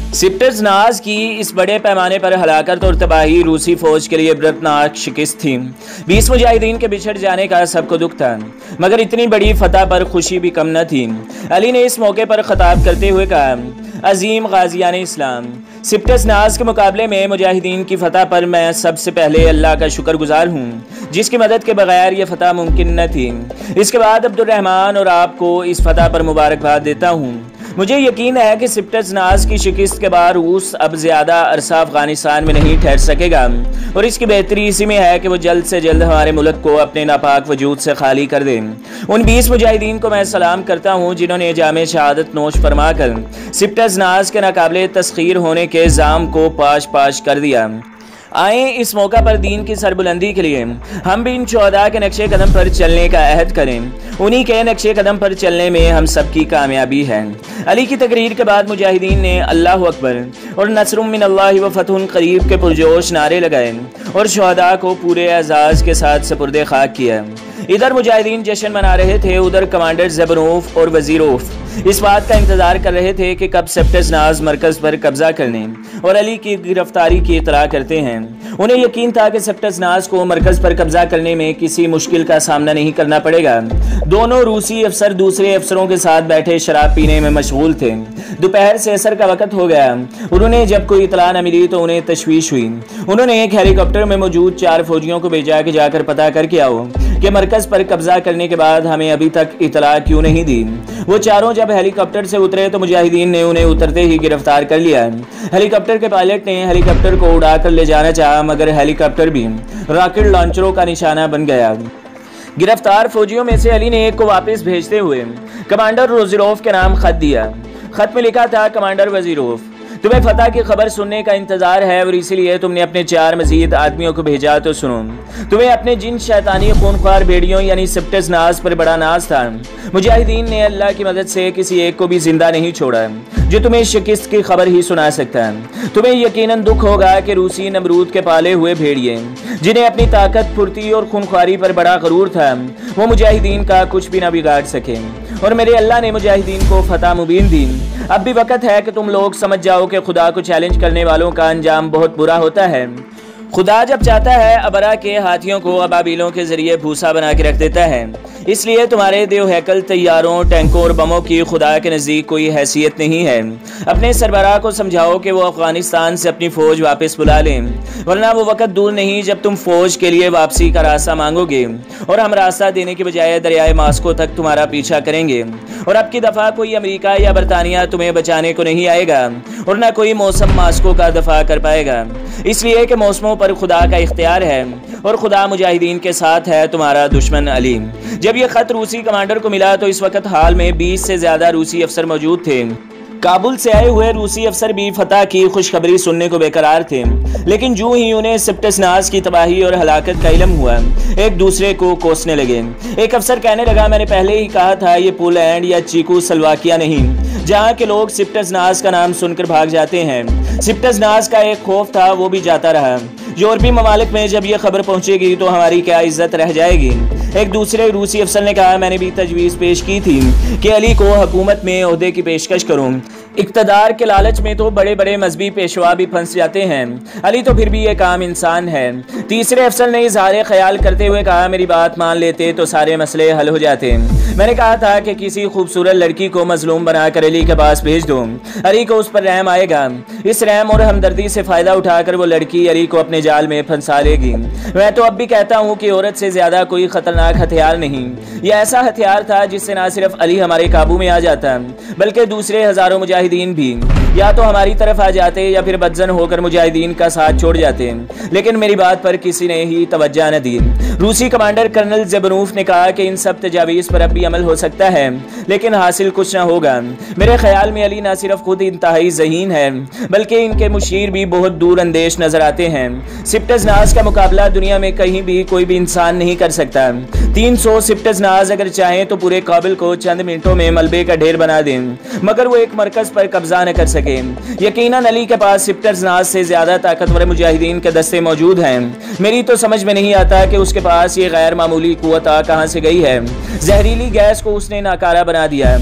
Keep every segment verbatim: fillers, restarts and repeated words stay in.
सिप्टस नाज की इस बड़े पैमाने पर हलाकत और तबाही रूसी फौज के लिए इबरतनाक शिकस्त थी। बीस मुजाहिदीन के बिछड़ जाने का सबको दुख था, मगर इतनी बड़ी फतह पर खुशी भी कम न थी। अली ने इस मौके पर खिताब करते हुए कहा, अजीम गाजियान इस्लाम, सिप्टस नाज के मुकाबले में मुजाहिदीन की फतह पर मैं सबसे पहले अल्लाह का शुक्रगुजार हूँ, जिसकी मदद के बगैर ये फतह मुमकिन न थी। इसके बाद अब्दुर्रहमान और आपको इस फतह पर मुबारकबाद देता हूँ। मुझे यकीन है कि सिप्टस नाज की शिकस्त के बाद रूस अब ज़्यादा अरसा अफगानिस्तान में नहीं ठहर सकेगा, और इसकी बेहतरी इसी में है कि वो जल्द से जल्द हमारे मुल्क को अपने नापाक वजूद से खाली कर दें। उन बीस मुजाहिदीन को मैं सलाम करता हूँ जिन्होंने जामे शहादत नोश फरमा कर सिप्टस नाज के नाकाबिले तस्खीर होने के इल्ज़ाम को पाश पाश कर दिया। आए इस मौका पर दीन की सरबुलंदी के लिए हम भी इन शोहदा के नक्शे कदम पर चलने का अहद करें। उन्हीं के नक्शे कदम पर चलने में हम सबकी कामयाबी है। अली की तकरीर के बाद मुजाहिदीन ने अल्लाह अकबर और नसरुम मिनल्लाहि व फतहुन करीब के पुरजोश नारे लगाए और शोहदा को पूरे एजाज़ के साथ सपुर्दे खाक किया। इधर मुजाहिदीन जश्न मना रहे थे, उधर कमांडर ज़बनूफ और वज़ीरोफ इस बात का इंतज़ार कर रहे थे कि कब सिप्टस नाज मरकज़ पर कब्जा करने और अली की गिरफ्तारी की इतला करते हैं। उन्हें यकीन था कि सिप्टस नाज को मरकज़ पर कब्जा करने में किसी मुश्किल का सामना नहीं करना पड़ेगा। दोनों रूसी अफसर दूसरे अफसरों के साथ बैठे शराब पीने में मशगूल थे। दोपहर से असर का वक़्त हो गया। उन्होंने जब कोई इतला न मिली तो उन्हें तशवीश हुई। उन्होंने एक हेलीकॉप्टर में मौजूद चार फौजियों को भेजा कि जाकर पता करके आओ कि मरकज़ पर कब्जा करने के बाद हमें अभी तक इतला क्यों नहीं दी। वो चारों जब हेलीकॉप्टर से उतरे तो मुजाहिदीन ने उन्हें उतरते ही गिरफ्तार कर लिया। हेलीकॉप्टर के पायलट ने हेलीकॉप्टर को उड़ाकर ले जाना चाहा, मगर हेलीकॉप्टर भी रॉकेट लॉन्चरों का निशाना बन गया। गिरफ्तार फौजियों में से अली ने एक को वापस भेजते हुए कमांडर वज़ीरोफ के नाम खत दिया। खत में लिखा था, कमांडर वज़ीरोफ, तुम्हें फतह की खबर सुनने का इंतजार है और इसीलिए तुमने अपने चार मजीद आदमियों को भेजा, तो सुनो। तुम्हें अपने जिन शैतानी खूनख्वार भेड़ियों यानी सिप्टस नाज पर बड़ा नाज था। मुजाहिदीन ने अल्लाह की मदद से किसी एक को भी जिंदा नहीं छोड़ा जो तुम्हें शिकस्त की खबर ही सुना सकता है। तुम्हें यकीनन दुख होगा कि रूसी नमरूद के पाले हुए भेड़िए जिन्हें अपनी ताकत, फुर्ती और खूनख्वारी पर बड़ा गरूर था, वो मुजाहिदीन का कुछ भी ना बिगाड़ सके, और मेरे अल्लाह ने मुजाहिदीन को फतह मुबीन दी। अब भी वक़्त है कि तुम लोग समझ जाओ कि खुदा को चैलेंज करने वालों का अंजाम बहुत बुरा होता है। खुदा जब चाहता है अबरा के हाथियों को अबाबीलों के जरिए भूसा बना के रख देता है। इसलिए तुम्हारे देव हैकल, तैयारों, टैंकों और बमों की खुदा के नज़दीक कोई हैसियत नहीं है। अपने सरबराह को समझाओ कि वो अफगानिस्तान से अपनी फ़ौज वापस बुला लें, वरना वो वक़्त दूर नहीं जब तुम फ़ौज के लिए वापसी का रास्ता मांगोगे और हम रास्ता देने के बजाय दरियाए मास्को तक तुम्हारा पीछा करेंगे। और अब की दफ़ा कोई अमेरिका या बरतानिया तुम्हें बचाने को नहीं आएगा और न कोई मौसम मास्को का दफा कर पाएगा, इसलिए कि मौसमों पर खुदा का इख्तियार है और खुदा मुजाहिदीन के साथ है, तुम्हारा दुश्मन अली। जब यह खत रूसी कमांडर को मिला तो इस वक्त हाल में बीस से ज्यादा रूसी अफसर मौजूद थे। काबुल से आए हुए रूसी अफसर भी फतह की खुशखबरी सुनने को बेकरार थे, लेकिन जो ही उन्हें सिप्टस नाज की तबाही और हलाकत का इल्म हुआ, एक दूसरे को कोसने लगे। एक अफसर कहने लगा, मैंने पहले ही कहा था ये पोलैंड या चीकू स्लोवाकिया नहीं, जहाँ के लोग सिप्टस नाज का नाम सुनकर भाग जाते हैं। सिप्टस नाज का एक खौफ था, वो भी जाता रहा। यूरोपीय ममालिक में जब यह खबर पहुंचेगी तो हमारी क्या इज्जत रह जाएगी। एक दूसरे रूसी अफसर ने कहा, मैंने भी तजवीज़ पेश की थी कि अली को हुकूमत में ओहदे की पेशकश करूं। इक़्तिदार के लालच में तो बड़े बड़े मजहबी पेशवा भी फंस जाते हैं, अली तो फिर भी एक आम इंसान है। तीसरे अफसर ने इज़हार ख्याल करते हुए कहा, मेरी बात मान लेते तो सारे मसले हल हो जाते। मैंने कहा था कि किसी खूबसूरत लड़की को मजलूम बनाकर अली के पास भेज दो, अली को उस पर रहम आएगा। इस रहम और हमदर्दी से फ़ायदा उठाकर वो लड़की अली को अपने जाल में फंसा लेगी। मैं तो अब भी कहता हूँ कि औरत से ज़्यादा कोई ख़तरनाक हथियार नहीं। यह ऐसा हथियार था जिससे न सिर्फ अली हमारे काबू में आ जाता, बल्कि दूसरे हज़ारों मुजाहिदीन भी या तो हमारी तरफ आ जाते या फिर बदजन होकर मुजाहिदीन का साथ छोड़ जाते। लेकिन मेरी बात पर किसी ने ही तवज्जो न दी। रूसी कमांडर कर्नल ज़बनूफ ने कहा कि इन सब तजावीज़ पर अब भी अमल हो सकता है, लेकिन हासिल कुछ न होगा। मेरे ख्याल में अली न सिर्फ खुद इंतहाई ज़हीन है, बल्कि इनके मुशीर भी बहुत दूर अंदेश नजर आते हैं। सिप्टस नाज का मुकाबला दुनिया में कहीं भी कोई भी इंसान नहीं कर सकता। तीन सौ सिप्टस नाज अगर चाहें तो पूरे काबिल को चंद मिनटों में मलबे का ढेर बना दें, मगर वो एक मरकज पर कब्जा न कर सके। यकीनन अली के पास सिप्टस नाज से ज्यादा ताकतवर मुजाहिदीन के दस्ते मौजूद हैं। मेरी तो समझ में नहीं आता कि उसके पास ये गैर मामूली कुव्वत कहां से गई है। जहरीली गैस को उसने नाकारा बना दिया।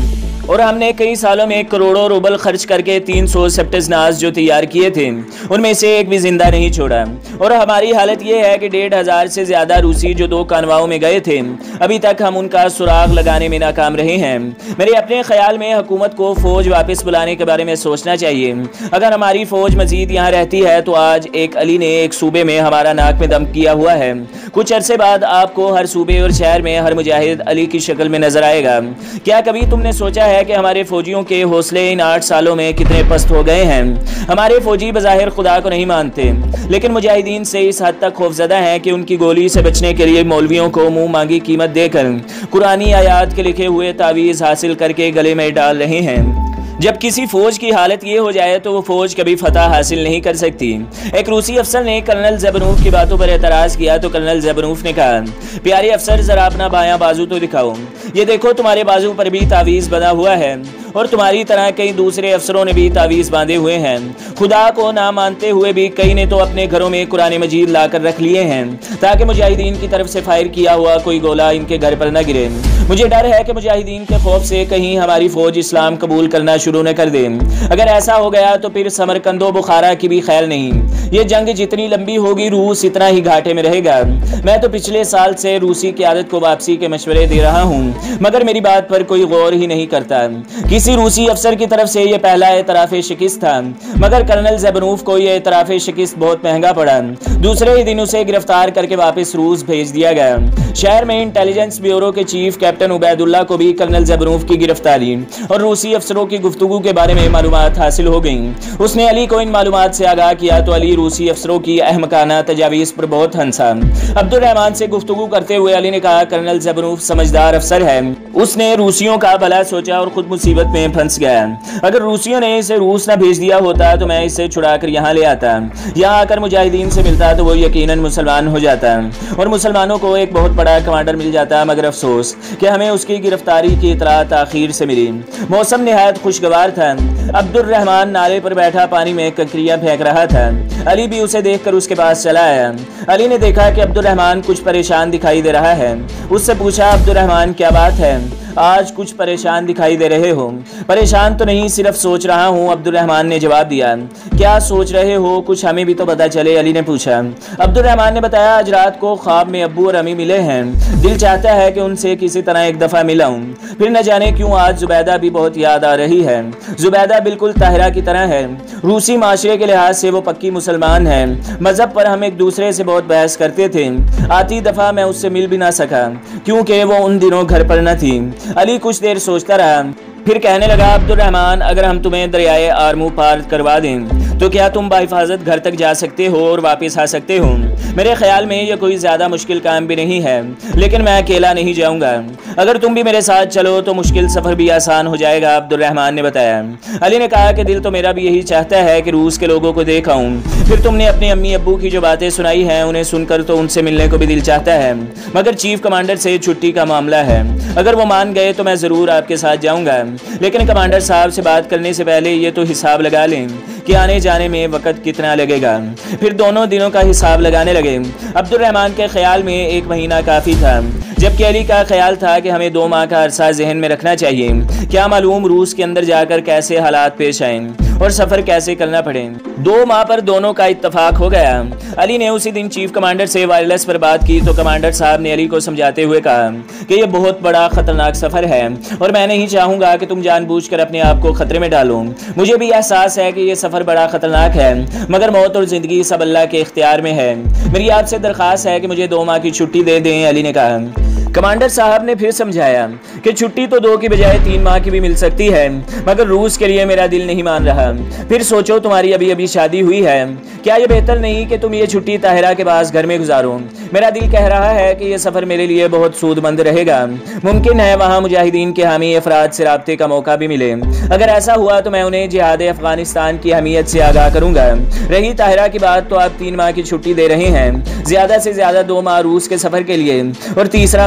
और हमने कई सालों में करोड़ों रूबल खर्च करके तीन सौ सेप्टेजनास जो तैयार किए थे उनमें से एक भी जिंदा नहीं छोड़ा। और हमारी हालत ये है कि डेढ़ हजार से ज्यादा रूसी जो दो कानवाओं में गए थे अभी तक हम उनका सुराग लगाने में नाकाम रहे हैं। मेरे अपने ख्याल में हुकूमत को फौज वापस बुलाने के बारे में सोचना चाहिए। अगर हमारी फौज मजीद यहाँ रहती है तो आज एक अली ने एक सूबे में हमारा नाक में दम किया हुआ है। कुछ अरसे बाद आपको हर सूबे और शहर में हर मुजाहिद अली की शक्ल में नजर आएगा। क्या कभी तुमने सोचा है कि हमारे फौजियों के हौसले इन आठ सालों में कितने पस्त हो गए हैं? हमारे फौजी बज़ाहिर खुदा को नहीं मानते, लेकिन मुजाहिदीन से इस हद तक खौफजदा हैं कि उनकी गोली से बचने के लिए मौलवियों को मुंह मांगी कीमत देकर कुरानी आयात के लिखे हुए तावीज़ हासिल करके गले में डाल रहे हैं। जब किसी फौज की हालत ये हो जाए तो वो फौज कभी फतह हासिल नहीं कर सकती। एक रूसी अफसर ने कर्नल ज़बनूफ की बातों पर एतराज किया तो कर्नल ज़बनूफ ने कहा, प्यारे अफसर जरा अपना बायां बाजू तो दिखाओ। ये देखो तुम्हारे बाजू पर भी तावीज़ बना हुआ है और तुम्हारी तरह कई दूसरे अफसरों ने भी तावीज़ बांधे हुए हैं। खुदा को ना मानते हुए भी कई ने तो अपने घरों में कुरान मजीद ला कर रख लिए हैं ताकि मुजाहिदीन की तरफ से फायर किया हुआ कोई गोला इनके घर पर न गिरे। मुझे डर है कि मुजाहिदीन के खौफ से कहीं हमारी फौज इस्लाम कबूल करना शुरू न कर दे। अगर ऐसा हो गया तो फिर समरकंदो बुखारा की भी खैर नहीं। ये जंग जितनी लंबी होगी रूस इतना ही घाटे में रहेगा। मैं तो पिछले साल से रूसी क़यादत को वापसी के मशवरे दे रहा हूँ मगर मेरी बात पर कोई गौर ही नहीं करता। किसी रूसी अफसर की तरफ से यह पहला एतराफ़ शिकस्त था मगर कर्नल ज़बनूफ को यह एतराफ़ शिकस्त बहुत महंगा पड़ा। दूसरे ही दिन उसे गिरफ्तार करके वापस रूस भेज दिया गया। शहर में इंटेलिजेंस ब्यूरो के चीफ कैप्टन उबैदुल्ला को भी कर्नल ज़बनूफ की गिरफ्तारी और रूसी अफसरों की गुफ्तगू के बारे में मालूमात हासिल हो गई। उसने अली को इन मालूमात से आगाह किया तो अली रूसी अफसरों की अहमकाना तजावीज़ पर बहुत हंसा। अब्दुल रहमान से गुफ्तगू करते हुए अली ने कहा, कर्नल ज़बनूफ समझदार अफसर है, उसने रूसियों का भला सोचा और खुद मुसीबत में फंस गया। अगर रूसियों ने इसे रूस न भेज दिया होता तो मैं इसे छुड़ाकर यहाँ ले आता। यहाँ आकर मुजाहिदीन से मिलता तो वो यकीनन मुसलमान हो जाता और मुसलमानों को एक बहुत बड़ा कमांडर मिल जाता। मगर अफसोस कि हमें उसकी गिरफ्तारी की इतला ताखीर से मिली। मौसम निहायत खुशगवार था। अब्दुल रहमान नाले पर बैठा पानी में ककरियाँ फेंक रहा था। अली भी उसे देखकर उसके पास चला आया। अली ने देखा कि अब्दुल रहमान कुछ परेशान दिखाई दे रहा है। उससे पूछा, अब्दुल रहमान क्या बात है, आज कुछ परेशान दिखाई दे रहे हो? परेशान तो नहीं, सिर्फ सोच रहा हूँ, अब्दुल रहमान ने जवाब दिया। क्या सोच रहे हो, कुछ हमें भी तो पता चले, अली ने पूछा। अब्दुल रहमान ने बताया, आज रात को ख्वाब में अब्बू और अम्मी मिले हैं। दिल चाहता है कि उनसे किसी तरह एक दफ़ा मिलाऊं। फिर न जाने क्यों आज जुबैदा भी बहुत याद आ रही है। जुबैदा बिल्कुल ताहिरा की तरह है। रूसी माशरे के लिहाज से वो पक्की मुसलमान है। मजहब पर हम एक दूसरे से बहुत बहस करते थे। आती दफ़ा मैं उससे मिल भी ना सका क्योंकि वो उन दिनों घर पर न थी। अली कुछ देर सोचता रहा, फिर कहने लगा, अब्दुल रहमान, अगर हम तुम्हें दरियाए आरमू पार करवा दें तो क्या तुम बाहिफाजत घर तक जा सकते हो और वापस आ सकते हो? मेरे ख्याल में यह कोई ज़्यादा मुश्किल काम भी नहीं है, लेकिन मैं अकेला नहीं जाऊंगा। अगर तुम भी मेरे साथ चलो तो मुश्किल सफ़र भी आसान हो जाएगा, अब्दुल रहमान ने बताया। अली ने कहा कि दिल तो मेरा भी यही चाहता है कि रूस के लोगों को देखा हूँ। फिर तुमने अपने अम्मी अब्बू की जो बातें सुनाई हैं उन्हें सुनकर तो उनसे मिलने को भी दिल चाहता है, मगर चीफ कमांडर से छुट्टी का मामला है। अगर वो मान गए तो मैं ज़रूर आपके साथ जाऊँगा, लेकिन कमांडर साहब से बात करने से पहले ये तो हिसाब लगा लें कि आने जाने में वक़्त कितना लगेगा। फिर दोनों दिनों का हिसाब लगाने लगे। अब्दुल रहमान के ख्याल में एक महीना काफ़ी था, जबकि अली का ख्याल था कि हमें दो माह का अरसा जहन में रखना चाहिए। क्या मालूम रूस के अंदर जाकर कैसे हालात पेश आएँ और सफ़र कैसे करना पड़े। दो माह पर दोनों का इत्तफाक हो गया। अली ने उसी दिन चीफ कमांडर से वायरलेस पर बात की तो कमांडर साहब ने अली को समझाते हुए कहा कि यह बहुत बड़ा ख़तरनाक सफ़र है और मैं नहीं चाहूँगा कि तुम जानबूझकर अपने आप को ख़तरे में डालो। मुझे भी एहसास है कि यह सफ़र बड़ा ख़तरनाक है, मगर मौत और ज़िंदगी सब अल्लाह के इख्तियार में है। मेरी आपसे दरख्वास्त है कि मुझे दो माह की छुट्टी दे दें, अली ने कहा। कमांडर साहब ने फिर समझाया कि छुट्टी तो दो की बजाय तीन माह की भी मिल सकती है, मगर रूस के लिए मेरा दिल नहीं मान रहा। फिर सोचो, तुम्हारी अभी अभी शादी हुई है, क्या यह बेहतर नहीं कि तुम ये छुट्टी ताहिरा के पास घर में गुजारो? मेरा दिल कह रहा है कि यह सफ़र मेरे लिए बहुत सूदमंद रहेगा। मुमकिन है वहाँ मुजाहिदीन के हामी अफराद से राब्ते का मौका भी मिले। अगर ऐसा हुआ तो मैं उन्हें जिहाद अफगानिस्तान की अहमियत से आगाह करूँगा। रही ताहिरा की बात, तो आप तीन माह की छुट्टी दे रहे हैं, ज़्यादा से ज़्यादा दो माह रूस के सफ़र के लिए और तीसरा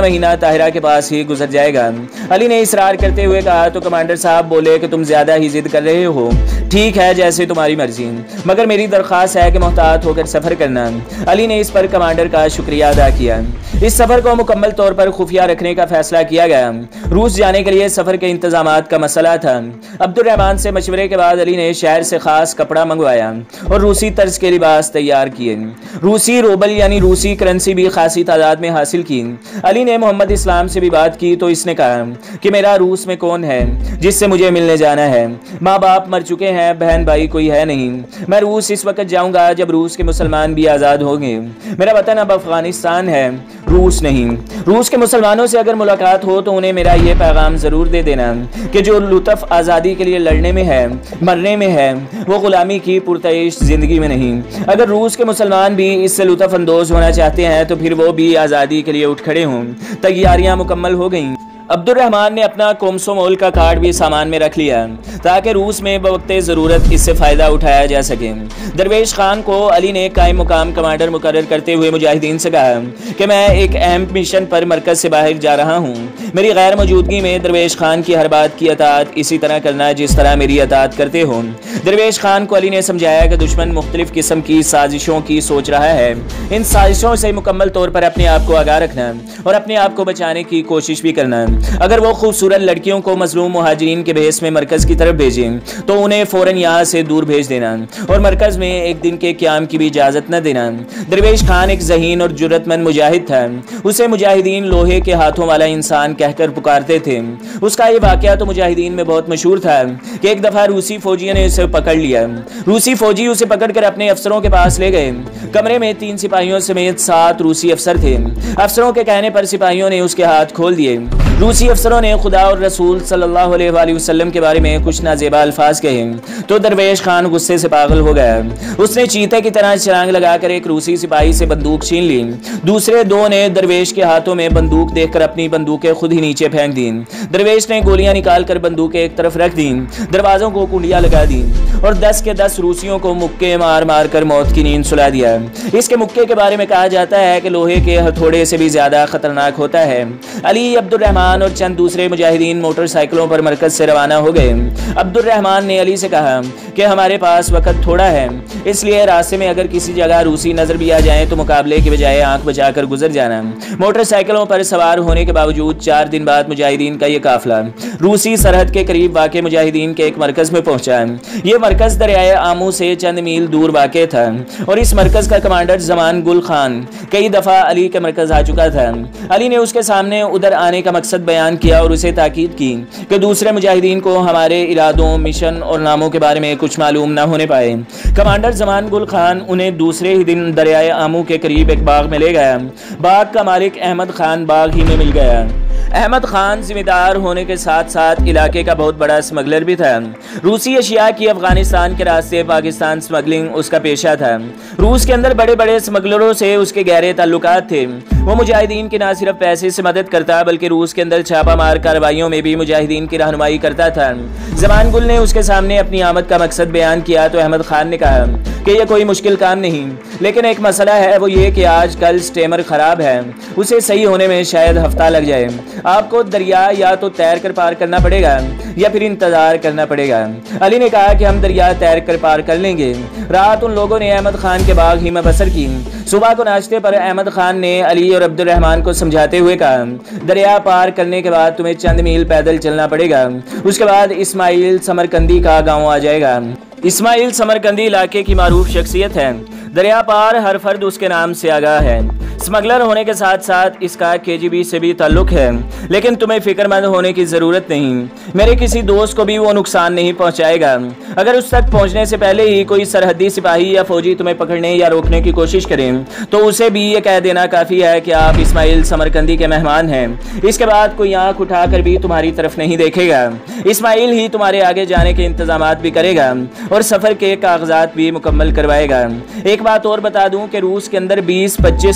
महीना ताहिरा के पास ही गुजर जाएगा। अली ने इसरार करते हुए कहा तो कमांडर साहब बोले कि तुम ज्यादा ही जिद कर रहे हो। ठीक है, जैसे तुम्हारी मर्जी, मगर मेरी दरख्वास्त है कि मोहतात होकर सफर करना। अली ने इस पर कमांडर का शुक्रिया अदा किया। इस सफर को मुकम्मल तौर पर खुफिया रखने का फैसला किया गया। रूस जाने के लिए सफर के इंतजामात का मसला था। अब्दुर्रहमान से मशवरे के बाद अली ने शहर से खास कपड़ा मंगवाया और रूसी तर्ज के लिबास तैयार किए। रूसी रोबल यानी रूसी करेंसी भी खासी तादाद में हासिल की। अली ने मोहम्मद इस्लाम से भी बात की तो इसने कहा कि मेरा रूस में कौन है जिससे मुझे मिलने जाना है। माँ बाप मर चुके हैं, बहन भाई कोई है नहीं। मैं रूस इस वक्त जाऊंगा जब रूस के मुसलमान भी आज़ाद होंगे। मेरा वतन अब अफगानिस्तान है, रूस नहीं। रूस के मुसलमानों से अगर मुलाकात हो तो उन्हें मेरा ये पैगाम ज़रूर दे देना कि जो लुत्फ़ आज़ादी के लिए लड़ने में है, मरने में है, वो ग़ुलामी की पुरतइश ज़िंदगी में नहीं। अगर रूस के मुसलमान भी इससे लुत्फ़ अंदोज़ होना चाहते हैं तो फिर वो भी आज़ादी के लिए उठ खड़े हों। तैयारियां मुकम्मल हो गईं। अब्दुर्रहमान ने अपना कोमसोमोल का कार्ड भी सामान में रख लिया ताकि रूस में बवक्ते ज़रूरत इससे फ़ायदा उठाया जा सके। दरवेश खान को अली ने कायम मुकाम कमांडर मुकर्रर करते हुए मुजाहिदीन से कहा कि मैं एक अहम मिशन पर मरकज़ से बाहर जा रहा हूँ। मेरी गैर मौजूदगी में दरवेश खान की हर बात की अतात इसी तरह करना जिस तरह मेरी अतात करते हो। दरवेश खान को अली ने समझाया कि दुश्मन मुख्तलिफ किस्म की साजिशों की सोच रहा है। इन साजिशों से मुकम्मल तौर पर अपने आप को आगाह रखना और अपने आप को बचाने की कोशिश भी करना। अगर वो खूबसूरत लड़कियों को मजलूम मुहाजिरीन के भेस में मरकज़ की तरफ भेजें तो उन्हें फ़ौरन यहाँ से दूर भेज देना और मरकज़ में एक दिन के क़याम की भी इजाज़त न देना। दरवेश खान एक ज़हीन और जुर्रतमंद मुजाहिद था। उसे मुजाहिदीन लोहे के हाथों वाला इंसान कहकर पुकारते थे। उसका ये वाक़या तो मुजाहिदीन में बहुत मशहूर था कि एक दफ़ा रूसी फौजियों ने उसे पकड़ लिया। रूसी फौजी उसे पकड़ कर अपने अफसरों के पास ले गए। कमरे में तीन सिपाहियों समेत सात रूसी अफसर थे। अफसरों के कहने पर सिपाहियों ने उसके हाथ खोल दिए। रूसी अफसरों ने खुदा और रसूल सल्लल्लाहु अलैहि वसल्लम के बारे में कुछ नाजेबा अल्फाज कहे तो दरवेश खान गुस्से से पागल हो गया। उसने चीते की तरह छलांग लगाकर एक रूसी सिपाही से बंदूक छीन ली। दूसरे दो ने दरवेश के हाथों में बंदूक देखकर अपनी बंदूकें खुद ही नीचे फेंक दी। दरवेश ने गोलियां निकालकर बंदूकें एक तरफ रख दी, दरवाजों को कुंडियां लगा दी और दस के दस रूसियों को मुक्के मार मार कर मौत की नींद सुला दिया। इसके मुक्के के बारे में कहा जाता है कि लोहे के हथौड़े से भी ज्यादा खतरनाक होता है। अली, अब्दुर्रहमान और चंद दूसरे मुजाहिदीन मोटरसाइकिलों पर मरकज से रवाना हो गए। अब्दुर्रहमान ने अली से कहा कि हमारे पास वक्त थोड़ा है, इसलिए रास्ते में अगर किसी जगह रूसी नजर भी आ जाए तो मुकाबले की बजाय आंख बचाकर गुजर जाना। मोटरसाइकिलों पर सवार होने के बावजूद चार दिन बाद मुजाहिदीन का यह काफिला रूसी सरहद के करीब वाक़े मुजाहिदीन के एक मरकज में पहुंचा। ये मरकज दरियाए आमू से चंद मील दूर वाक़े था और इस मरकज का कमांडर जमान गुल खान कई दफा अली के मरकज आ चुका था। अली ने उसके सामने उधर आने का मकसद बयान किया और उसे ताकीद की कि दूसरे मुजाहिदीन को हमारे इरादों, मिशन और नामों के बारे में कुछ मालूम ना होने पाए। कमांडर जमान गुल खान उन्हें दूसरे ही दिन दरियाए आमू के करीब एक बाग में ले गया। बाग का मालिक अहमद खान बाग ही में मिल गया। अहमद खान जिम्मेदार होने के साथ साथ इलाके का बहुत बड़ा स्मगलर भी था। रूसी अशिया की अफगानिस्तान के रास्ते पाकिस्तान स्मगलिंग उसका पेशा था। रूस के अंदर बड़े बड़े स्मगलरों से उसके गहरे ताल्लुकात थे। वो मुजाहिदीन की न सिर्फ पैसे से मदद करता बल्कि रूस के अंदर छापामार कार्रवाइयों में भी मुजाहिदीन की रहनुमाई करता था। जमान गुल ने उसके सामने अपनी आमद का मकसद बयान किया तो अहमद खान ने कहा कि यह कोई मुश्किल काम नहीं, लेकिन एक मसला है, वो ये कि आज कल स्टेमर खराब है, उसे सही होने में शायद हफ्ता लग जाए। आपको दरिया या तो तैर कर पार करना पड़ेगा या फिर इंतजार करना पड़ेगा। अली ने कहा कि हम दरिया तैर कर पार कर लेंगे। रात उन लोगों ने अहमद खान के बाग ही में बसर की। सुबह को नाश्ते पर अहमद खान ने अली और अब्दुर्रहमान को समझाते हुए कहा, दरिया पार करने के बाद तुम्हें चंद मील पैदल चलना पड़ेगा। उसके बाद इस्माइल समरकंदी का गाँव आ जाएगा। इस्माइल समरकंदी इलाके की मारूफ शख्सियत है। दरिया पार हर फर्द उसके नाम से आगाह है। स्मगलर होने के साथ साथ इसका केजीबी से भी ताल्लुक है, लेकिन तुम्हें फिक्रमंद होने की ज़रूरत नहीं। मेरे किसी दोस्त को भी वो नुकसान नहीं पहुंचाएगा। अगर उस तक पहुंचने से पहले ही कोई सरहदी सिपाही या फौजी तुम्हें पकड़ने या रोकने की कोशिश करें तो उसे भी ये कह देना काफ़ी है कि आप इस्माइल समरकंदी के मेहमान हैं। इसके बाद कोई आँख उठाकर भी तुम्हारी तरफ नहीं देखेगा। इस्माइल ही तुम्हारे आगे जाने के इंतजाम भी करेगा और सफ़र के कागजात भी मुकम्मल करवाएगा। एक बात और बता दूं कि रूस के अंदर बीस पच्चीस रोबल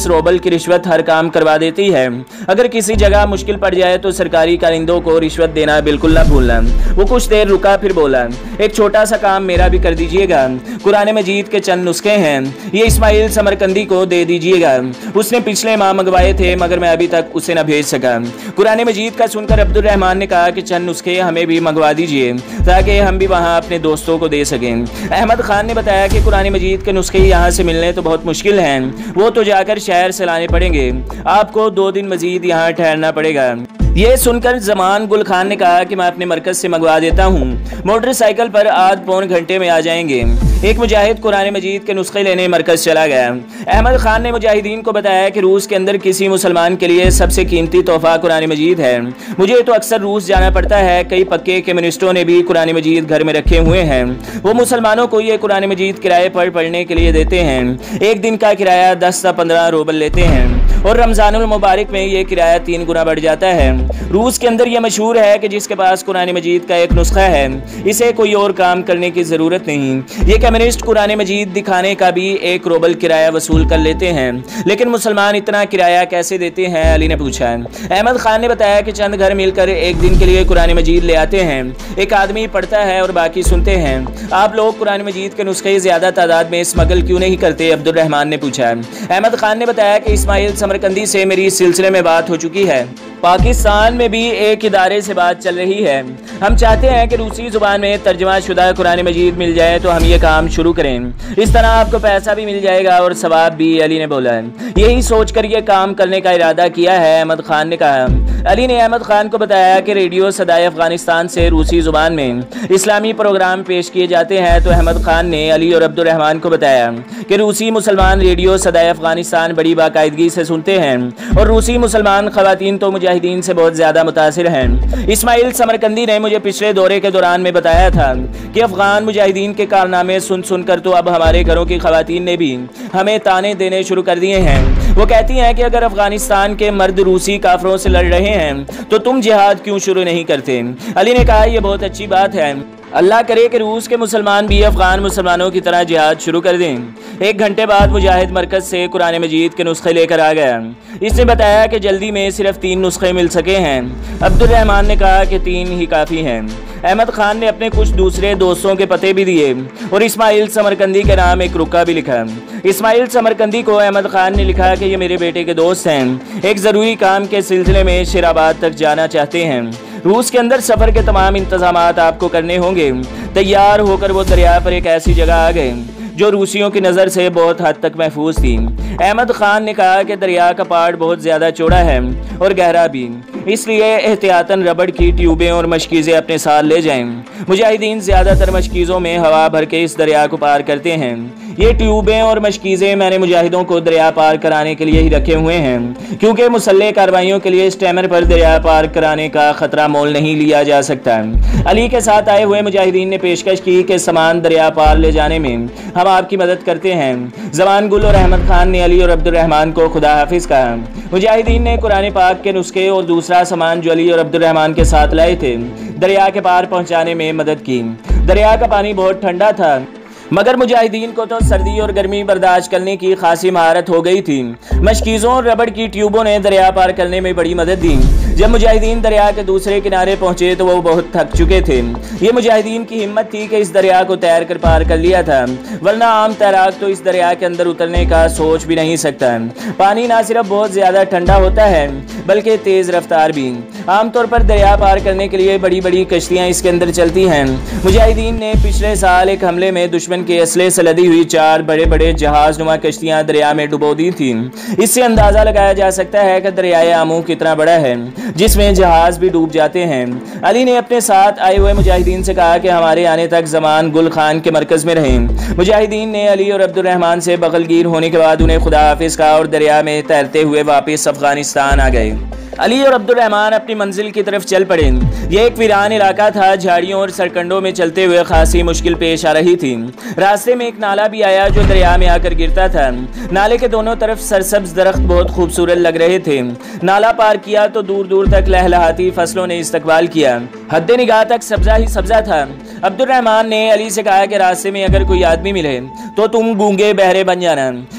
की रिश्वत हर काम करवा देती है। अगर किसी जगह मुश्किल पड़ जाए तो सरकारी कारिंदों को रिश्वत देना बिल्कुल ना भूलना। वो कुछ देर रुका, फिर बोला, एक छोटा सा काम मेरा भी कर दीजिएगा। कुरान मजीद के चंद नुस्खे हैं, ये इस्माइल समरकंदी को दे दीजिएगा। उसने पिछले माह मंगवाए थे मगर मैं अभी तक उसे न भेज सका। कुरान मजीद का सुनकर अब्दुल रहमान ने कहा कि चंद नुस्खे हमें भी मंगवा दीजिए ताकि हम भी वहाँ अपने दोस्तों को दे सकें। अहमद खान ने बताया कि कुरान मजीद के नुस्खे यहाँ से मिलने तो बहुत मुश्किल हैं, वो तो जाकर शहर से लाने पड़ेंगे। आपको दो दिन मजीद यहाँ ठहरना पड़ेगा। ये सुनकर जमान गुल खान ने कहा कि मैं अपने मरकज से मंगवा देता हूँ, मोटरसाइकिल पर आध पौन घंटे में आ जाएंगे। एक मुजाहिद कुरान मजीद के नुस्खे लेने मरकज चला गया। अहमद खान ने मुजाहिदीन को बताया कि रूस के अंदर किसी मुसलमान के लिए सबसे कीमती तोहफा कुरान मजीद है। मुझे तो अक्सर रूस जाना पड़ता है, कई पक्के कम्युनिस्टों ने भी कुरान मजीद घर में रखे हुए हैं। वो मुसलमानों को ये कुरान मजीद किराए पर पढ़ने के लिए देते हैं। एक दिन का किराया दस से पंद्रह रूबल लेते हैं और रमजानुल मुबारक में ये किराया तीन गुना बढ़ जाता है। रूस के अंदर यह मशहूर है कि जिसके पास कुरान मजीद का एक नुस्खा है इसे कोई और काम करने की ज़रूरत नहीं। ये कम्युनिस्ट कुरान मजीद दिखाने का भी एक रूबल किराया वसूल कर लेते हैं, लेकिन मुसलमान इतना किराया कैसे देते हैं, अली ने पूछा। अहमद खान ने बताया कि चंद घर मिलकर एक दिन के लिए कुरान मजीद ले आते हैं, एक आदमी पढ़ता है और बाकी सुनते हैं। आप लोग कुरान मजीद के नुस्खे ज़्यादा तादाद में स्मगल क्यों नहीं करते, अब्दुल रहमान ने पूछा। अहमद खान ने बताया कि इस्माइल समरकंदी से मेरी इस सिलसिले में बात हो चुकी है। पाकिस्तान में भी एक इदारे से बात चल रही है। हम चाहते हैं कि रूसी जुबान में तर्जमा शुदा कुरान मजीद मिल जाए तो हम ये काम शुरू करें। इस तरह आपको पैसा भी मिल जाएगा और सवाब भी, अली ने बोला। यही सोचकर ये काम करने का इरादा किया है, अहमद खान ने कहा। अली ने अहमद खान को बताया कि रेडियो सदाए अफगानिस्तान से रूसी जुबान में इस्लामी प्रोग्राम पेश किए जाते हैं, तो अहमद खान ने अली और अब्दुल रहमान को बताया कि रूसी मुसलमान रेडियो सदाए अफगानिस्तान बड़ी बाकायदगी से सुनते हैं और रूसी मुसलमान खवातीन तो मुजाहिदीन से बहुत ज़्यादा मुतासिर हैं। इस्माइल समरकंदी ने मुझे पिछले दौरे के दौरान में बताया था कि अफगान मुजाहिदीन के कारनामे सुन सुनकर तो अब हमारे घरों की खवातीन ने भी हमें ताने देने शुरू कर दिए हैं। वो कहती हैं कि अगर अफगानिस्तान के मर्द रूसी काफरों से लड़ रहे हैं तो तुम जिहाद क्यों शुरू नहीं करते। अली ने कहा, यह बहुत अच्छी बात है, अल्लाह करे कि रूस के मुसलमान भी अफगान मुसलमानों की तरह जिहाद शुरू कर दें। एक घंटे बाद मुजाहिद मरकज से कुरान मजीद के नुस्खे लेकर आ गया। इसने बताया कि जल्दी में सिर्फ तीन नुस्खे मिल सके हैं। अब्दुल रहमान ने कहा कि तीन ही काफ़ी हैं। अहमद खान ने अपने कुछ दूसरे दोस्तों के पते भी दिए और इस्माइल समरकंदी के नाम एक रुका भी लिखा। इस्माइल समरकंदी को अहमद खान ने लिखा कि ये मेरे बेटे के दोस्त हैं, एक ज़रूरी काम के सिलसिले में शेराबाद तक जाना चाहते हैं। रूस के अंदर सफ़र के तमाम इंतजामात आपको करने होंगे। तैयार होकर वो दरिया पर एक ऐसी जगह आ गए जो रूसियों की नज़र से बहुत हद तक महफूज थी। अहमद खान ने कहा कि दरिया का पार्ट बहुत ज़्यादा चौड़ा है और गहरा भी, इसलिए एहतियातन रबड़ की ट्यूबें और मशकीज़ें अपने साथ ले जाएं। मुजाहिदीन ज़्यादातर मशकीज़ों में हवा भर के इस दरिया को पार करते हैं। ये ट्यूबें और मशकीज़ें मैंने मुजाहिदों को दरिया पार कराने के लिए ही रखे हुए हैं, क्योंकि मुसल्लह कार्रवाइयों के लिए स्टेमर पर दरिया पार कराने का खतरा मोल नहीं लिया जा सकता। अली के साथ आए हुए मुजाहिदीन ने पेशकश की कि सामान दरिया पार ले जाने में हम आपकी मदद करते हैं। जमान गुल और अहमद खान ने अली और अब्दुल रहमान को खुदा हाफिज कहा। मुजाहिदीन ने कुरान पाक के नुस्खे और दूसरा सामान जो अली और अब्दुल रहमान के साथ लाए थे दरिया के पार पहुंचाने में मदद की। दरिया का पानी बहुत ठंडा था, मगर मुजाहिदीन को तो सर्दी और गर्मी बर्दाश्त करने की खासी महारत हो गई थी। मशकीज़ों और रबड़ की ट्यूबों ने दरिया पार करने में बड़ी मदद दी। जब मुजाहिदीन दरिया के दूसरे किनारे पहुंचे तो वो बहुत थक चुके थे। ये मुजाहिदीन की हिम्मत थी कि इस दरिया को तैर कर पार कर लिया था, वरना आम तैराक तो इस दरिया के अंदर उतरने का सोच भी नहीं सकता। पानी ना सिर्फ बहुत ज़्यादा ठंडा होता है बल्कि तेज़ रफ्तार भी। आमतौर पर दरिया पार करने के लिए बड़ी बड़ी कश्तियाँ इसके अंदर चलती हैं। मुजाहिदीन ने पिछले साल एक हमले में दुश्मन के असले से लदी हुई चार बड़े बड़े जहाज नुमा कश्तियां दरिया में डुबो दी थी। इससे अंदाजा लगाया जा सकता है कि दरियाए आमू कितना बड़ा है जिसमें जहाज भी डूब जाते हैं। अली ने अपने साथ आए हुए मुजाहिदीन से कहा कि हमारे आने तक जमान गुल खान के मरकज में रहें। मुजाहिदीन ने अली और अब्दुल रहमान से बगलगीर होने के बाद उन्हें खुदा हाफिज कहा और दरिया में तैरते हुए वापस अफगानिस्तान आ गए। अली और अब्दुल रहमान अपनी मंजिल की तरफ चल पड़े। यह एक वीरान इलाका था, झाड़ियों और सरकंडों में चलते हुए खासी मुश्किल पेश आ रही थी। रास्ते में एक नाला भी आया जो दरिया में आकर गिरता था। नाले के दोनों तरफ सरसब्ज दरख्त बहुत खूबसूरत लग रहे थे। नाला पार किया तो दूर दूर तक लहलहाती फसलों ने इस्तकबाल किया। हद्दे निगाह तक सब्जा ही सब्जा था। अब्दुल रहमान ने अली से कहा कि रास्ते में अगर कोई आदमी मिले तो तुम गूंगे बहरे बन जाना।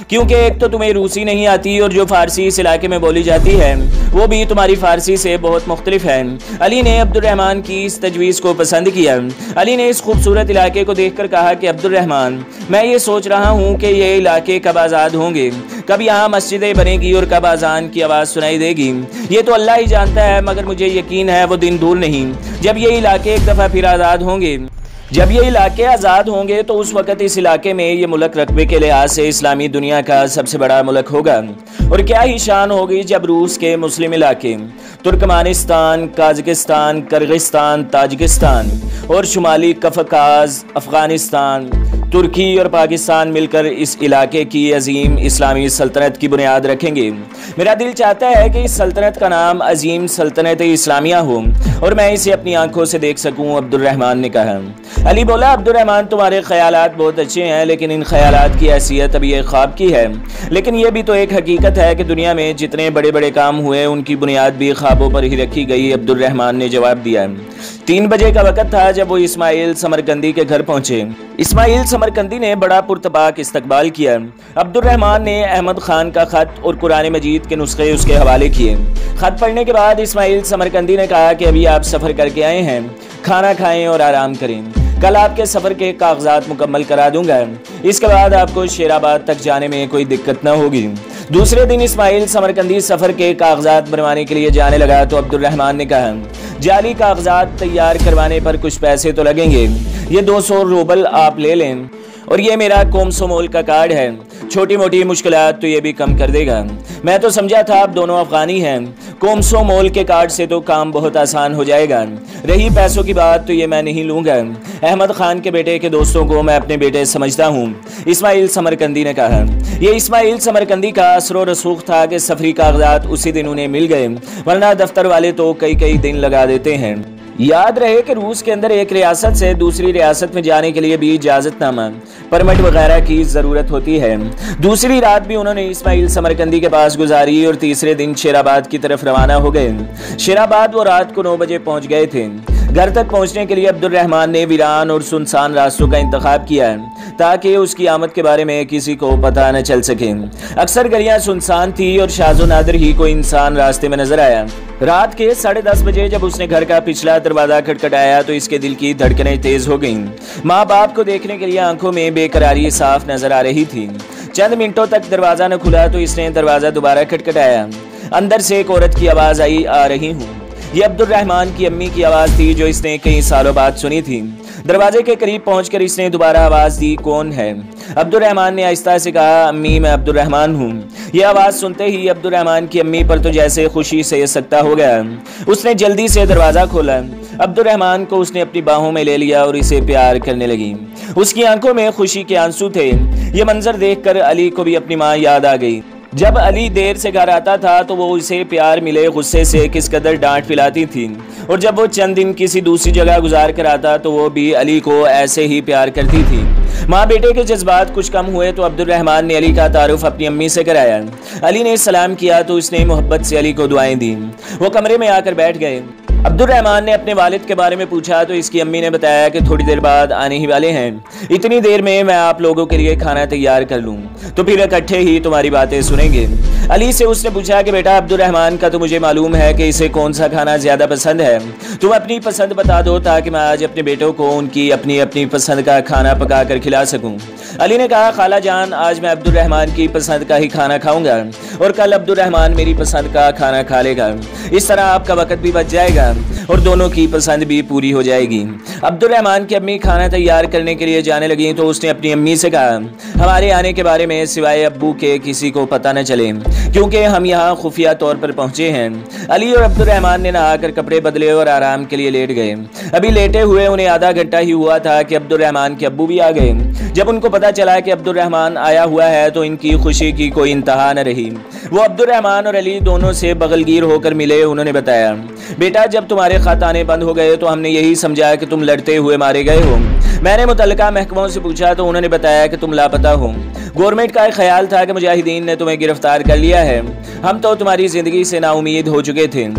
क्योंकि एक तो तुम्हें रूसी नहीं आती और जो फारसी इस इलाके में बोली जाती है वो भी तुम्हारी फारसी से बहुत मुख्तलिफ है। अली ने अब्दुर्रहमान की इस तजवीज़ को पसंद किया। अली ने इस खूबसूरत इलाके को देखकर कहा कि अब्दुर्रहमान, मैं ये सोच रहा हूँ कि ये इलाके कब आज़ाद होंगे, कब यहाँ मस्जिदें बनेगी और कब अज़ान की आवाज़ सुनाई देगी। ये तो अल्लाह ही जानता है, मगर मुझे यकीन है वो दिन दूर नहीं जब ये इलाके एक दफ़ा फिर आज़ाद होंगे। जब ये इलाके आज़ाद होंगे तो उस वक़्त इस इलाके में ये मुल्क रकबे के लिहाज से इस्लामी दुनिया का सबसे बड़ा मुल्क होगा। और क्या ही शान होगी जब रूस के मुस्लिम इलाके तुर्कमानिस्तान, काज़किस्तान, किर्गिस्तान, ताजिकिस्तान और शुमाली कफकाज़, अफ़गानिस्तान, तुर्की और पाकिस्तान मिलकर इस इलाके की अजीम इस्लामी सल्तनत की बुनियाद रखेंगे। मेरा दिल चाहता है कि इस सल्तनत का नाम अजीम सल्तनत इस्लामिया हो और मैं इसे अपनी आंखों से देख सकूं, अब्दुर्रहमान ने कहा। अली बोला, अब्दुर्रहमान, तुम्हारे ख्यालात बहुत अच्छे हैं, लेकिन इन ख्यालात की हैसियत अभी एक ख्वाब की है। लेकिन यह भी तो एक हकीकत है कि दुनिया में जितने बड़े बड़े काम हुए उनकी बुनियाद भी ख्वाबों पर ही रखी गई। अब्दुर्रहमान ने जवाब दिया। तीन बजे का वक्त था जब वो इस्माइल समरकंदी के घर पहुंचे। इस्माइल समरकंदी ने बड़ा पुरतबाक इस्तकबाल किया। अब्दुर्रहमान ने अहमद खान का खत और कुरान मजीद के नुस्खे उसके हवाले किए। खत पढ़ने के बाद इस्माइल समरकंदी ने कहा कि अभी आप सफ़र करके आए हैं, खाना खाएं और आराम करें। कल आपके सफ़र के कागजात मुकम्मल करा दूंगा। इसके बाद आपको शेराबाद तक जाने में कोई दिक्कत न होगी। दूसरे दिन इस्माइल समरकंदी सफ़र के कागजात बनवाने के लिए जाने लगा तो अब्दुर्रहमान ने कहा, जाली कागजात तैयार करवाने पर कुछ पैसे तो लगेंगे। ये दो सौ रूबल आप ले लें और ये मेरा कोमसोमोल का कार्ड है। छोटी मोटी मुश्किलात तो ये भी कम कर देगा। मैं तो समझा था आप दोनों अफगानी हैं। कोमसोमोल के कार्ड से तो काम बहुत आसान हो जाएगा। रही पैसों की बात तो ये मैं नहीं लूँगा। अहमद खान के बेटे के दोस्तों को मैं अपने बेटे समझता हूँ, इस्माइल समरकंदी ने कहा। यह इस्माइल समरकंदी का असर व रसूख था कि सफरी कागजात उसी दिन उन्हें मिल गए, वरना दफ्तर वाले तो कई कई दिन लगा देते हैं। याद रहे कि रूस के अंदर एक रियासत से दूसरी रियासत में जाने के लिए भी इजाज़तनामा, परमिट वगैरह की ज़रूरत होती है। दूसरी रात भी उन्होंने इस्माइल समरकंदी के पास गुजारी और तीसरे दिन शेराबाद की तरफ रवाना हो गए। शेराबाद वो रात को नौ बजे पहुंच गए थे। घर तक पहुंचने के लिए अब्दुर्रहमान ने वीरान और सुनसान रास्तों का इंतखाब किया ताकि उसकी आमद के बारे में किसी को पता न चल सके। अक्सर गलियां सुनसान थी और शाजो नादिर ही कोई इंसान रास्ते में नजर आया। रात के साढ़े दस बजे जब उसने घर का पिछला दरवाजा खटखटाया तो इसके दिल की धड़कनें तेज हो गईं। माँ बाप को देखने के लिए आंखों में बेकरारी साफ नजर आ रही थी। चंद मिनटों तक दरवाजा न खुला तो इसने दरवाजा दोबारा खटखटाया। अंदर से एक औरत की आवाज आई, आ रही हूँ। ये अब्दुर्रहमान की अम्मी की आवाज थी जो इसने कई सालों बाद सुनी थी। दरवाजे के करीब पहुंचकर इसने दोबारा आवाज दी, कौन है? अब्दुर्रहमान ने आहिस्ता से कहा, अम्मी मैं अब्दुर्रहमान हूँ। यह आवाज सुनते ही अब्दुर्रहमान की अम्मी पर तो जैसे खुशी से सकता हो गया। उसने जल्दी से दरवाजा खोला। अब्दुर्रहमान को उसने अपनी बाहों में ले लिया और इसे प्यार करने लगी। उसकी आंखों में खुशी के आंसू थे। ये मंजर देखकर अली को भी अपनी माँ याद आ गई। जब अली देर से घर आता था तो वो उसे प्यार मिले गुस्से से किस कदर डांट पिलाती थी, और जब वो चंद दिन किसी दूसरी जगह गुजार कर आता तो वो भी अली को ऐसे ही प्यार करती थी। माँ बेटे के जज्बात कुछ कम हुए तो अब्दुर्रहमान ने अली का तारुफ अपनी अम्मी से कराया। अली ने सलाम किया तो उसने मोहब्बत से अली को दुआएं दी। वो कमरे में आकर बैठ गए। अब्दुर्रहमान ने अपने वालिद के बारे में पूछा तो इसकी अम्मी ने बताया कि थोड़ी देर बाद आने ही वाले हैं। इतनी देर में मैं आप लोगों के लिए खाना तैयार कर लूँ तो फिर इकट्ठे ही तुम्हारी बातें सुनेंगे। अली से उसने पूछा कि बेटा अब्दुर्रहमान का तो मुझे मालूम है कि इसे कौन सा खाना ज़्यादा पसंद है, तुम अपनी पसंद बता दो ताकि मैं आज अपने बेटों को उनकी अपनी अपनी पसंद का खाना पका कर खिला सकूँ। अली ने कहा, खाला जान आज मैं अब्दुर्रहमान की पसंद का ही खाना खाऊंगा और कल अब्दुर्रहमान मेरी पसंद का खाना खा लेगा। इस तरह आपका वक्त भी बच जाएगा और दोनों की पसंद भी पूरी हो जाएगी। अब्दुर्रहमान की अम्मी खाना तैयार करने के लिए जाने लगी तो उसने अपनी अम्मी से कहा, हमारे आने के बारे में सिवाय अब्बू के किसी को पता न चले क्योंकि हम यहाँ खुफिया तौर पर पहुँचे हैं। अली और अब्दुर्रहमान ने नहाकर कपड़े बदले और आराम के लिए लेट गए। अभी लेटे हुए उन्हें आधा घंटा ही हुआ था कि अब्दुर्रहमान के अब्बू भी आ गए। जब उनको पता चला कि अब्दुर्रहमान आया हुआ है तो इनकी खुशी की कोई इंतहा न रही। वो अब्दुर्रहमान और अली दोनों से बगलगीर होकर मिले। उन्होंने बताया, बेटा जब तुम्हारे खत आने बंद हो गए तो हमने यही समझा कि तुम लड़ते हुए मारे गए हो। मैंने मुतल्लिका महकमों से पूछा तो उन्होंने बताया कि तुम लापता हो। गवर्नमेंट का एक ख्याल था कि मुजाहिदीन ने तुम्हें गिरफ्तार कर लिया है। हम तो तुम्हारी जिंदगी से नाउमीद हो चुके थे।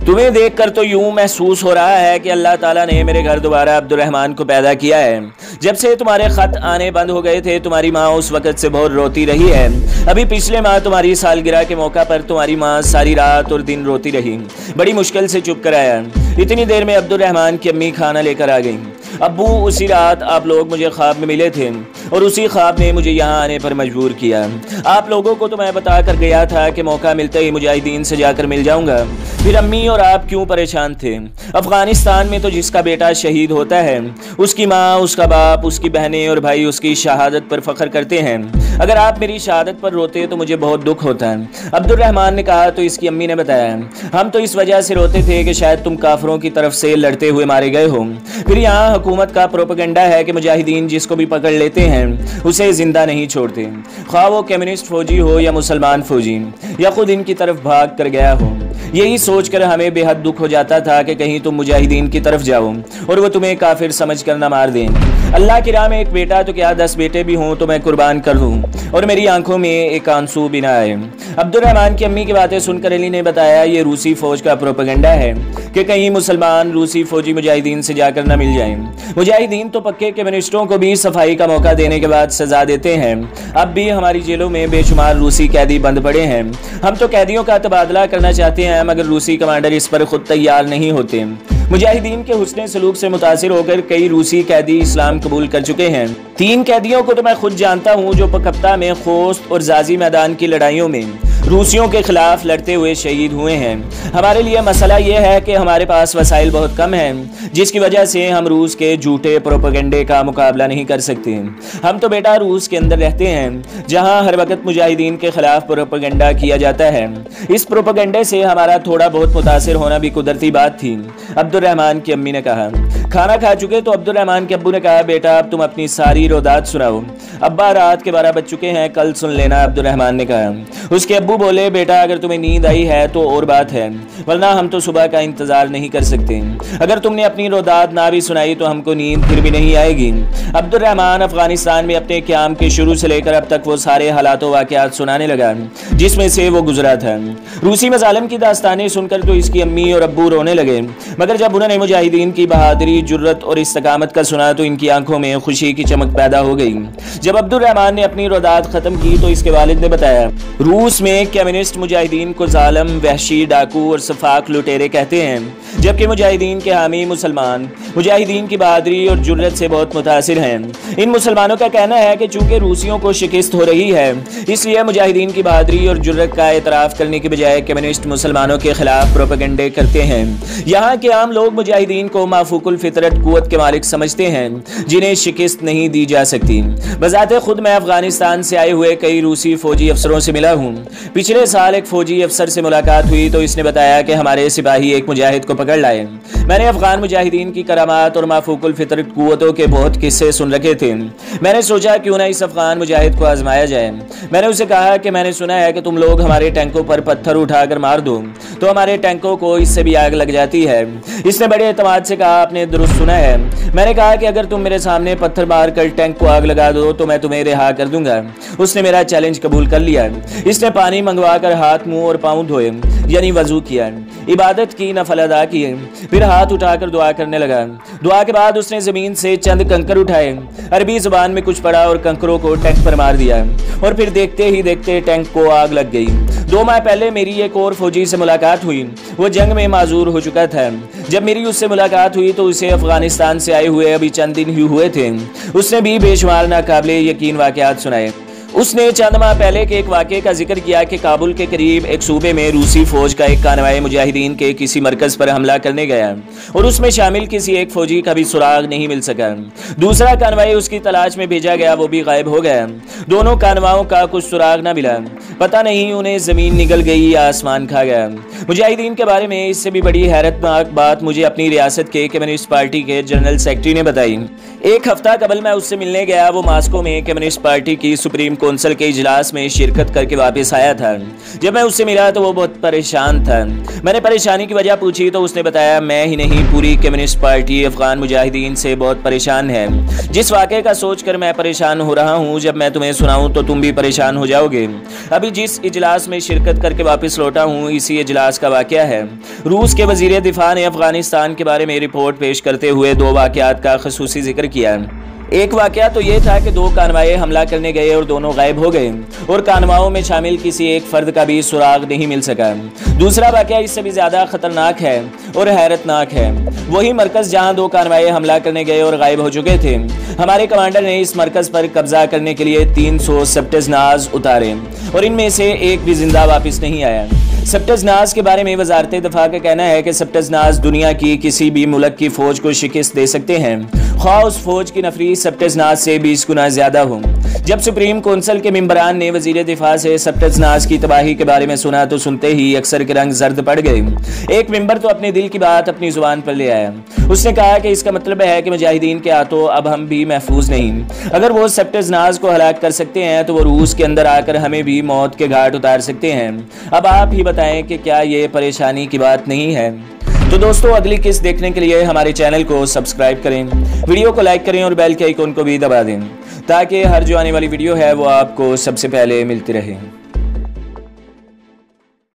तुम्हें देखकर तो यूं महसूस हो रहा है कि अल्लाह ताला ने मेरे घर दोबारा अब्दुर्रहमान को पैदा किया है। जब से तुम्हारे खत आने बंद हो गए थे तुम्हारी माँ उस वक़्त से बहुत रोती रही है। अभी पिछले माह तुम्हारी सालगिरह के मौका पर तुम्हारी माँ सारी रात और दिन रोती रही, बड़ी मुश्किल से चुप कराया। इतनी देर में अब्दुर्रहमान की अम्मी खाना लेकर आ गई। अब्बू, उसी रात आप लोग मुझे ख्वाब में मिले थे और उसी ख्वाब ने मुझे यहाँ आने पर मजबूर किया। आप लोगों को तो मैं बता कर गया था कि मौका मिलते ही मुजाहिदीन से जाकर मिल जाऊंगा। फिर अम्मी और आप क्यों परेशान थे? अफगानिस्तान में तो जिसका बेटा शहीद होता है उसकी माँ, उसका बाप, उसकी बहनें और भाई उसकी शहादत पर फख्र करते हैं। अगर आप मेरी शहादत पर रोते तो मुझे बहुत दुख होता है। अब्दुर्रहमान ने कहा तो इसकी अम्मी ने बताया, हम तो इस वजह से रोते थे कि शायद तुम काफरों की तरफ से लड़ते हुए मारे गए हो। फिर यहाँ हुकूमत का प्रोपेगेंडा है कि मुजाहिदीन जिसको भी पकड़ लेते हैं उसे जिंदा नहीं छोड़ते, ख्वाह वो कम्युनिस्ट फौजी हो या मुसलमान फौजी या खुद इनकी तरफ भाग कर गया हो। यही सोचकर हमें बेहद दुख हो जाता था कि कहीं तुम मुजाहिदीन की तरफ जाओ और वो तुम्हें काफिर समझ कर न मार दें। अल्लाह की राह में एक बेटा तो क्या दस बेटे भी हों तो मैं कुर्बान कर दूं और मेरी आंखों में एक आंसू भी ना आए। अब्दुर्रहमान की अम्मी की बातें सुनकर अली ने बताया, ये रूसी फौज का प्रोपेगेंडा है कि कहीं मुसलमान रूसी फौजी मुजाहिदीन से जाकर न मिल जाएं। मुजाहिदीन तो पक्के कम्युनिस्टों को भी सफाई का मौका देने के बाद सजा देते हैं। अब भी हमारी जेलों में बेशुमार रूसी कैदी बंद पड़े हैं। हम तो कैदियों का तबादला करना चाहते हैं मगर रूसी कमांडर इस पर खुद तैयार नहीं होते। मुजाहिदीन के हुस्ने सलूक से मुतासिर होकर कई रूसी कैदी इस्लाम कबूल कर चुके हैं। तीन कैदियों को तो मैं खुद जानता हूँ जो पकप्ता में खोस्त और जाजी मैदान की लड़ाइयों में रूसियों के खिलाफ लड़ते हुए शहीद हुए हैं। हमारे लिए मसला यह है कि हमारे पास वसाइल बहुत कम हैं, जिसकी वजह से हम रूस के झूठे प्रोपेगेंडे का मुकाबला नहीं कर सकते। हम तो बेटा रूस के अंदर रहते हैं जहां हर वक्त मुजाहिदीन के खिलाफ प्रोपेगेंडा किया जाता है। इस प्रोपेगेंडे से हमारा थोड़ा बहुत मुतासिर होना भी कुदरती बात थी। अब्दुर्रहमान की अम्मी ने कहा। खाना खा चुके तो अब्दुर्रहमान के अब्बू ने कहा, बेटा अब तुम अपनी सारी रोदात सुनाओ। अब्बा, रात के बारह बज चुके हैं, कल सुन लेना, अब्दुर्रहमान ने कहा। उसके अब्बू बोले, बेटा अगर तुम्हें नींद आई है तो और बात है, वरना हम तो सुबह का इंतजार नहीं कर सकते। अगर तुमने अपनी रोदात ना भी सुनाई तो हमको नींद फिर भी नहीं आएगी। अब्दुर्रहमान अफगानिस्तान में अपने क़याम के शुरू से लेकर अब तक वो सारे हालात वाक़यात सुनाने लगा जिसमें से वो गुजरा था। रूसी मज़ालिम की दास्तानें सुनकर तो इसकी अम्मी और अब्बू रोने लगे, मगर जब उन्होंने मुजाहिदीन की बहादुरी, जुर्रत और इस्तकामत का सुना तो इनकी आंखों में खुशी की चमक पैदा हो गई। जब अब्दुर्रहमान ने अपनी रोदात ख़त्म की तो इसके वालिद ने बताया, रूस में कम्युनिस्ट मुजाहिदीन को जालिम, वहशी, डाकू और सफाक लुटेरे कहते हैं, जबकि मुजाहिदीन के हामी मुसलमान मुजाहिदीन की बहादुरी और जुर्रत से बहुत मुतासिर हैं। इन मुसलमानों का कहना है कि चूंकि रूसियों को शिकस्त हो रही है इसलिए मुजाहिदीन की बहादुरी और जुर्रत का एतराफ़ करने के बजाय कम्युनिस्ट मुसलमानों के खिलाफ प्रोपेगेंडे करते हैं। यहाँ के आम लोग मुजाहिदीन को माफूकुल फितरत कुव्वत के मालिक समझते हैं जिन्हें शिकस्त नहीं दी जा सकती। बजाते खुद मैं अफगानिस्तान से आए हुए कई रूसी फौजी अफसरों से मिला हूँ। पिछले साल एक फौजी अफसर से मुलाकात हुई तो इसने बताया कि हमारे सिपाही एक मुजाहिद को पकड़ लाए। मैंने अफगान मुजाहिदीन की करामात और माफूकुल फितरत कुव्वतों के बहुत किस्से सुन रखे थे। मैंने सोचा क्यों ना इस अफगान मुजाहिद को आजमाया जाए। मैंने उसे कहा कि मैंने सुना है कि तुम लोग हमारे टैंकों पर पत्थर उठाकर मार दो तो हमारे टैंकों को इससे भी आग लग जाती है। इसने बड़े एतमाद से कहा, आपने दुरुस्त सुना है। मैंने कहा कि अगर तुम मेरे सामने पत्थर मार कर टैंक को आग लगा दो तो मैं तुम्हें रिहा कर दूंगा। उसने मेरा चैलेंज कबूल कर लिया। इसने पानी मंगवा कर हाथ, मुंह और पाँव धोए, यानी वजू किया, इबादत की, नफल अदा किए, फिर हाथ उठाकर दुआ करने लगा। दुआ के बाद उसने जमीन से चंद कंकर उठाए, अरबी जुबान में कुछ पढ़ा और कंकरों को टैंक पर मार दिया और फिर देखते ही देखते टैंक को आग लग गई। दो माह पहले मेरी एक और फौजी से मुलाकात हुई। वो जंग में माजूर हो चुका था। जब मेरी उससे मुलाकात हुई तो उसे अफगानिस्तान से आए हुए अभी चंद दिन ही हुए थे। उसने भी बेशुमार नाकाबिले यकीन वाकयात सुनाए। उसने चंद माह पहले के एक वाक़े का जिक्र किया कि काबुल के करीब एक सूबे में रूसी फौज का एक कानवाई मुजाहिदीन के किसी मरकज़ पर हमला करने गया और उसमें शामिल किसी एक फौजी का भी सुराग नहीं मिल सका। दूसरा कानवाई उसकी तलाश में भेजा गया, वो भी गायब हो गया। दोनों कानवाओं का कुछ सुराग न मिला। पता नहीं उन्हें ज़मीन निगल गई या आसमान खा गया। मुजाहिदीन के बारे में इससे भी बड़ी हैरतनाक बात मुझे अपनी रियासत के कम्युनिस्ट पार्टी के जनरल सेक्रेटरी ने बताई। एक हफ्ता कबल मैं उससे मिलने गया। वो मास्को में कम्युनिस्ट पार्टी की सुप्रीम काउंसिल के इजलास में शिरकत करके वापस आया था। जब मैं उससे मिला तो वो बहुत परेशान था। मैंने परेशानी की वजह पूछी तो उसने बताया मैं ही नहीं, पूरी कम्युनिस्ट पार्टी अफगान मुजाहिदीन से बहुत परेशान है। जिस वाक़े का सोचकर मैं परेशान हो रहा हूँ, जब मैं तुम्हें सुनाऊँ तो तुम भी परेशान हो जाओगे। अभी जिस इजलास में शिरकत करके वापस लौटा हूँ, इसी इजलास का वाक़या है। रूस के वज़ीर दिफा ने अफगानिस्तान के बारे में रिपोर्ट पेश करते हुए दो वाक़यात का ख़ुसूसी जिक्र किया। एक वाक़या तो ये था कि दो कानवाए हमला करने गए और दोनों गायब हो गए और कानवाओं में शामिल किसी एक फर्द का भी सुराग नहीं मिल सका। दूसरा वाक़या इससे भी ज़्यादा ख़तरनाक है और हैरतनाक है। वही मरकज़ जहां दो कानवाए हमला करने गए और गायब हो चुके थे। हमारे कमांडर ने इस मरकज़ पर कब्जा करने के लिए तीन सौ सप्टेजनाज उतारे और इनमें से एक भी जिंदा वापस नहीं आया। सप्टेजनाज के बारे में वजारत दफा का कहना है कि सप्टेजनाज दुनिया की किसी भी मुल्क की फौज को शिकस्त दे सकते हैं, ख्वाह उस फौज की नफरी सप्टेजनाज से बीस गुना ज्यादा हो। जब सुप्रीम काउंसिल के मेंबरान ने वजीर दिफा से सप्टेजनाज की तबाही के बारे में सुना तो सुनते ही अक्सर के रंग जर्द पड़ गए। एक मेंबर तो अपने दिल की बात अपनी जुबान पर ले आया। उसने कहा कि इसका मतलब है कि मुजाहिदीन के हाथों अब हम भी महफूज नहीं। अगर वो सप्टेजनाज को हलाक कर सकते हैं तो वो रूस के अंदर आकर हमें भी मौत के घाट उतार सकते हैं। अब आप ही बताएं कि क्या ये परेशानी की बात नहीं है। तो दोस्तों, अगली किस्त देखने के लिए हमारे चैनल को सब्सक्राइब करें, वीडियो को लाइक करें और बेल के आइकन को भी दबा दें ताकि हर जो आने वाली वीडियो है वो आपको सबसे पहले मिलती रहे।